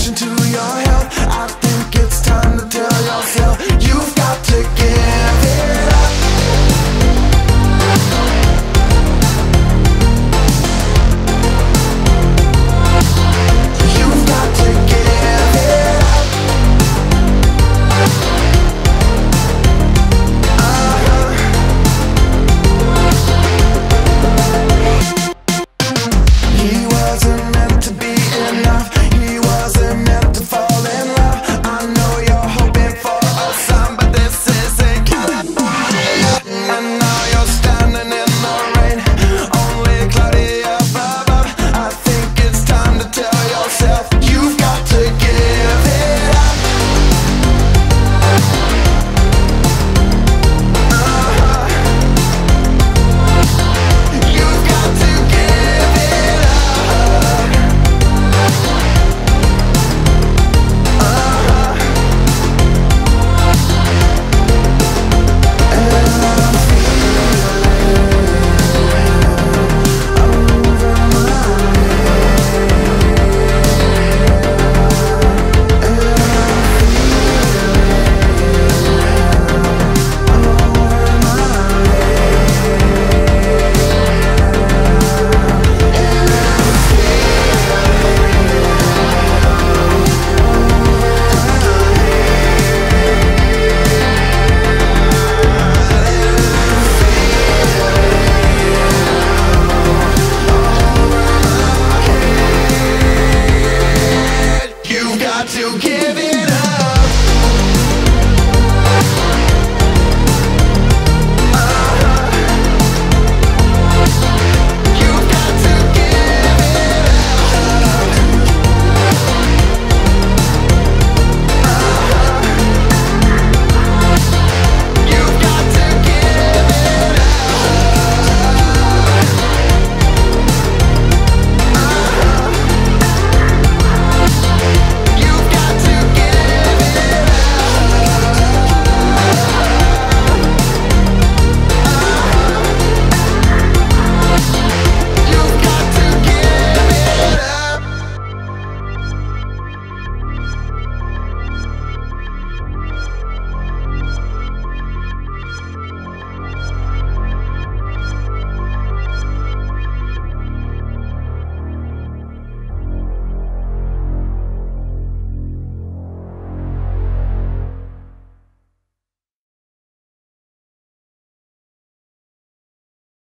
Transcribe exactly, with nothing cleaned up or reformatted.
attention to your health. I think it's time to tell yourself you've got to give it up. You've got to give it up. Uh-huh. He wasn't meant to be enough. He wasn't meant to fall in love. I know you're hoping for a sign, but this isn't California. And now you're standing in the rain, only cloudy up above. I think it's time to tell yourself you've got to give it up. Uh-huh. You've got to give it up. Uh-huh. And I'm you've got to give it